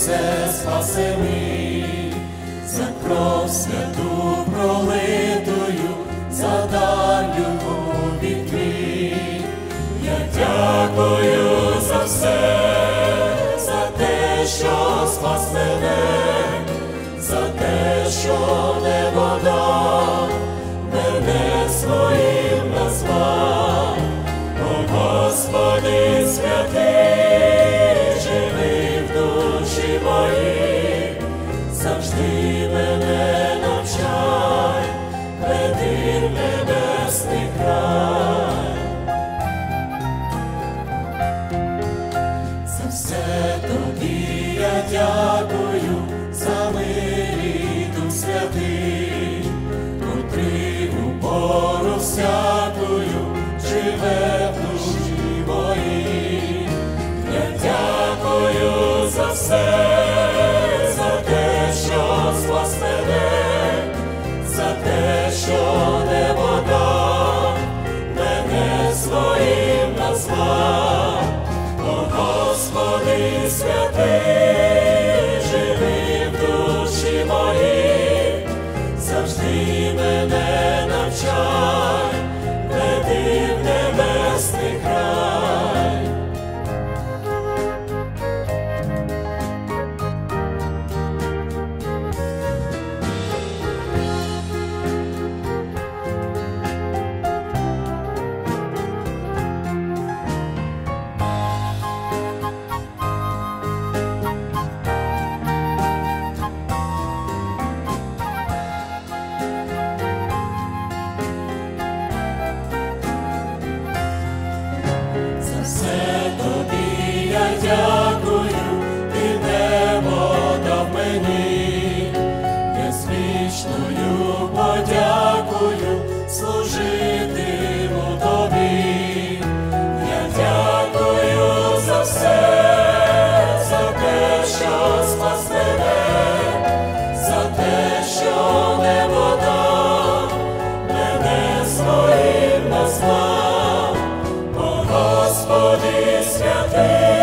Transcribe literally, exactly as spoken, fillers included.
все спаси ми, за кров святу пролитою, за дар любові твій. Я дякую за все, за те, що спас мене, за те, що небо дав, мене своїм назвав. О Господи святий, живи в душі моїй, завжди мене навчай, веди в небесний край. За все тобі я дякую, за мир і Дух Святий, котрий у пору всякою живе в душі моїй. Я дякую за все, за те, що спас мене, за те, що небо дав, мене своїм назвав. О Господи святий, живи в душі моїй, завжди мене навчай, веди в небесний край. Все тобі я дякую, ти небо дав мені, я з вічною подякою служитиму тобі. Я дякую за все, за те, що спас мене, за те, що небо дав, мене своїм назвав. Господи святий,